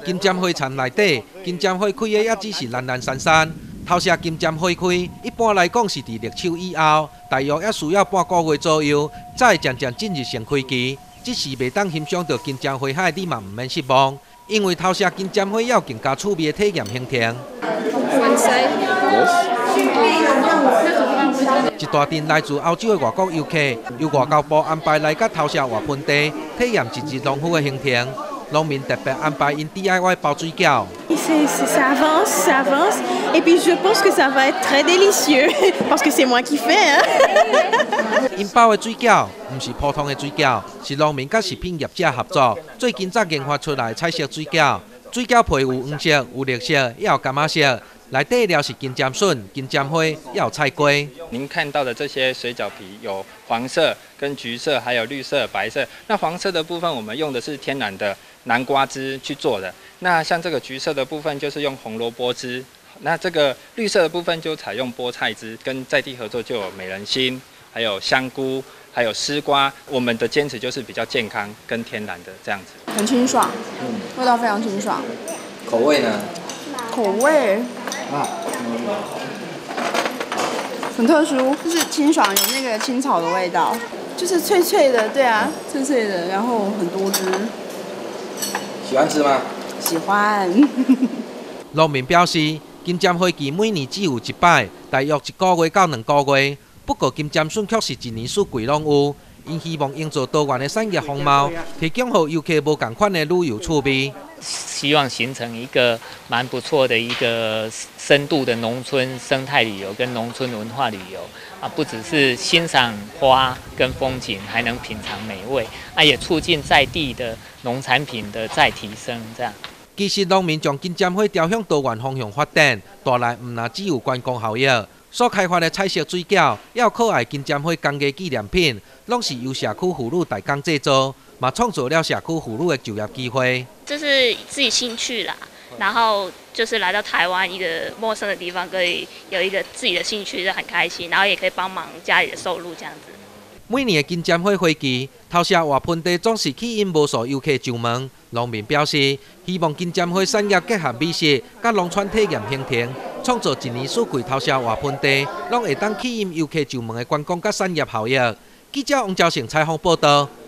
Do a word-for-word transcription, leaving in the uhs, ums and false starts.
金针花田内底，金针花开的也只是懒懒散散。头谢金针花开，一般来讲是伫立秋以后，大约也需要半个月左右，才会渐渐进入盛开期。只是袂当欣赏到金针花海，你嘛唔免失望，因为头谢金针花要更加趣味的体验行程。一大群来自欧洲的外国游客，由外交部安排来甲头谢活盆地体验一日农夫的行程。农民特别安排因 D I Y 包水饺。 Ça avance, ça avance, et puis je pense que ça va être très délicieux parce que c'est moi qui fais. 因包的水饺唔是普通的水饺，是农民甲食品业者合作，最近才研发出来的彩色水饺。水饺皮有黄色、有绿色，也有柑仔色。内底料是金针笋、金针花，也有菜龟。 您看到的这些水饺皮有黄色、跟橘色，还有绿色、白色。那黄色的部分，我们用的是天然的南瓜汁去做的。那像这个橘色的部分，就是用红萝卜汁。那这个绿色的部分就采用菠菜汁，跟在地合作就有美人心，还有香菇，还有丝瓜。我们的坚持就是比较健康跟天然的这样子。 很清爽，嗯，味道非常清爽。 口味呢？ 口味啊，很特殊，就是清爽，有那个青草的味道，就是脆脆的，对啊，脆脆的，然后很多汁。 喜欢吃吗？ 喜欢。 农民表示，金针花期每年只有一摆，大约一个月到两个月。不过金针笋却是一年四季拢有。因希望营造多元的产业风貌，提供给游客无同款的旅游趣味。 希望形成一个蛮不错的一个深度的农村生态旅游跟农村文化旅游啊，不只是欣赏花跟风景，还能品尝美味啊，也促进在地的农产品的再提升。这样， 其实农民将金针花朝向多元方向发展，带来唔那只有观光效益。所开发的彩色水饺，也有可爱金针花工艺纪念品，拢是由社区妇女代工制作，嘛创造了社区妇女的就业机会。 这是自己兴趣啦，然后就是来到台湾一个陌生的地方，可以有一个自己的兴趣，就很开心，然后也可以帮忙家里的收入这样子。 每年的金针花花期，头谢活盆地总是吸引无数游客上门。农民表示，希望金针花产业结合美食甲农村体验行程，创造一年四季头谢活盆地，拢会当吸引游客上门的观光甲产业效益。记者王兆成采访报道。